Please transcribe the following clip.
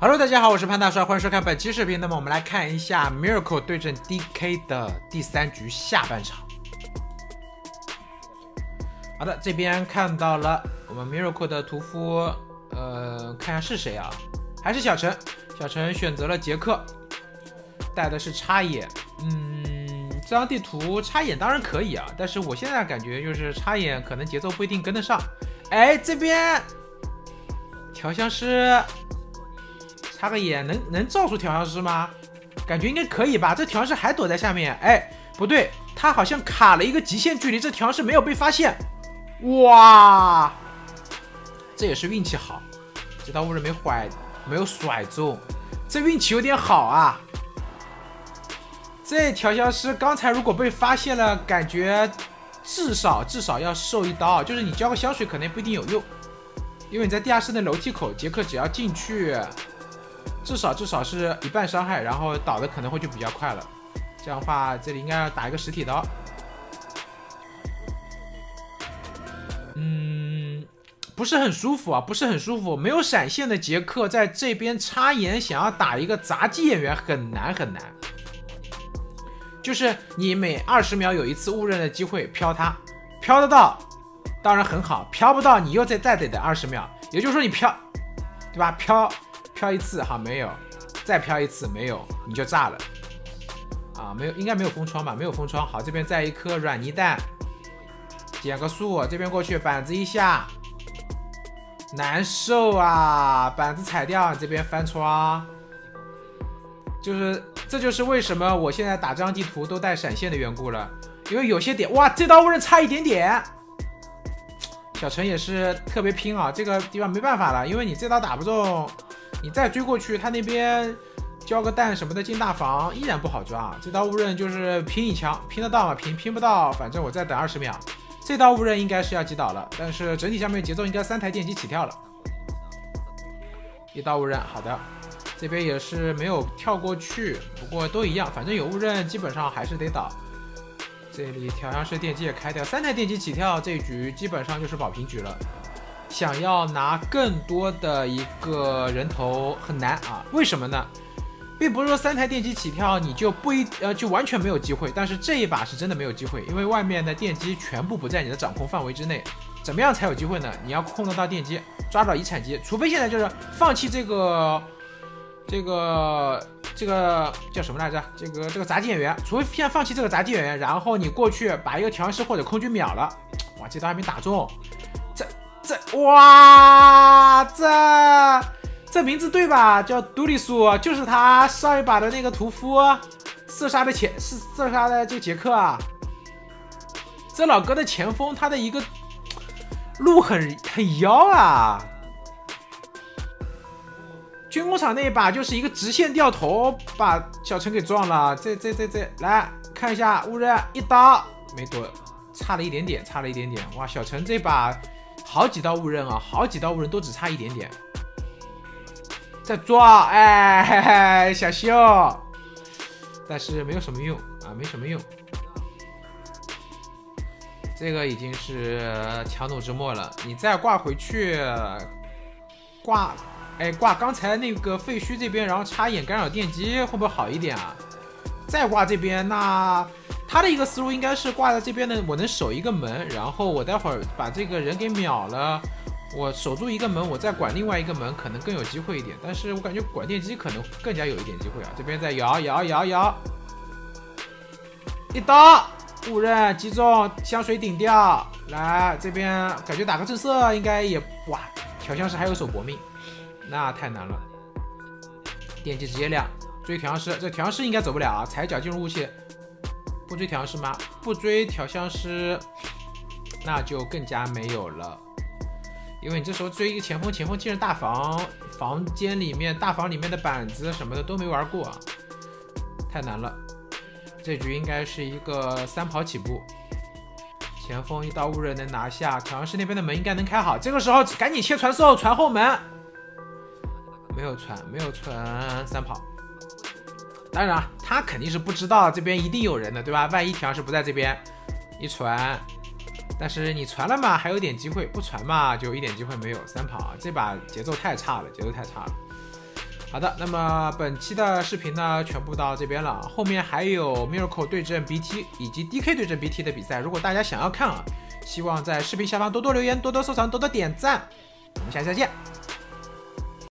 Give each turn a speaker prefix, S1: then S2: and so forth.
S1: Hello， 大家好，我是潘大帅，欢迎收看本期视频。那么我们来看一下 Miracle 对阵 DK 的第3局下半场。好的，这边看到了我们 Miracle 的屠夫，看一下是谁啊？还是小陈。小陈选择了杰克，带的是插眼。这张地图插眼当然可以啊，但是我现在感觉就是插眼可能节奏不一定跟得上。哎，这边调香师。插个眼能照出调香师吗？感觉应该可以吧。这调香师还躲在下面，哎，不对，他好像卡了一个极限距离，这调香师没有被发现。哇，这也是运气好，这道误人没有甩中，这运气有点好啊。这调香师刚才如果被发现了，感觉至少要受一刀，就是你浇个香水可能不一定有用，因为你在地下室的楼梯口，杰克只要进去。至少是一半伤害，然后倒的可能会就比较快了。这样的话，这里应该要打一个实体刀。不是很舒服啊，不是很舒服。没有闪现的杰克在这边插眼，想要打一个杂技演员很难很难。就是你每20秒有一次误认的机会飘他，飘得到当然很好，飘不到你又再得等20秒，也就是说你飘，对吧？飘一次好没有，再飘一次没有，你就炸了啊！没有，应该没有封窗吧？没有封窗。好，这边再一颗软泥弹，减个速，这边过去板子一下，难受啊！板子踩掉，这边翻窗，这就是为什么我现在打这张地图都带闪现的缘故了，因为有些点，哇，这刀误人差一点点。小陈也是特别拼啊，这个地方没办法了，因为你这刀打不中。你再追过去，他那边交个弹什么的进大房依然不好抓。这刀误认就是拼一枪，拼得到吗？拼不到，反正我再等20秒。这刀误认应该是要击倒了，但是整体下面节奏应该3台电机起跳了。一刀误认，好的，这边也是没有跳过去，不过都一样，反正有误认基本上还是得倒。这里调香师电机也开掉，3台电机起跳，这一局基本上就是保平局了。想要拿更多的一个人头很难啊，为什么呢？并不是说3台电机起跳你就就完全没有机会，但是这一把是真的没有机会，因为外面的电机全部不在你的掌控范围之内。怎么样才有机会呢？你要控得到电机，抓到遗产机，除非现在就是放弃这个叫什么来着？这个杂技演员，除非现在放弃这个杂技演员，然后你过去把一个调香师或者空军秒了，哇，这刀还没打中。哇，这名字对吧？叫杜里苏，就是他上一把的那个屠夫射杀的这个杰克啊。这老哥的前锋，他的一个路很妖啊。军工厂那一把就是一个直线掉头把小陈给撞了。这来看一下误认一刀没躲，差了一点点。哇，小陈这把。好几刀误认啊，好几刀误认都只差一点点。再抓，哎，小秀，但是没有什么用啊，没什么用。这个已经是强弩之末了，你再挂回去，挂刚才那个废墟这边，然后插眼干扰电机会不会好一点啊？再挂这边那。他的一个思路应该是挂在这边的，我能守一个门，然后我待会儿把这个人给秒了，我守住一个门，我再管另外一个门，可能更有机会一点。但是我感觉管电机可能更加有一点机会啊！这边再摇，一刀误认击中，香水顶掉。来这边感觉打个正色应该也哇，调香师还有手搏命，那太难了。电机直接亮，追调香师，这调香师应该走不了啊！踩脚进入雾气。不追调香师吗？不追调香师，那就更加没有了。因为你这时候追一个前锋进入大房间里面，大房里面的板子什么的都没玩过啊，太难了。这局应该是一个3跑起步，前锋一刀误认能拿下，调香师那边的门应该能开好。这个时候赶紧切传送，传后门，没有传3跑。当然他肯定是不知道这边一定有人的，对吧？万一调香师不在这边，一传，但是你传了嘛，还有点机会；不传嘛，就一点机会没有。3跑，这把节奏太差了， 好的，那么本期的视频呢，全部到这边了。后面还有 Miracle 对阵 BT 以及 DK 对阵 BT 的比赛，如果大家想要看啊，希望在视频下方多多留言、多多收藏、多多点赞。我们下期再见。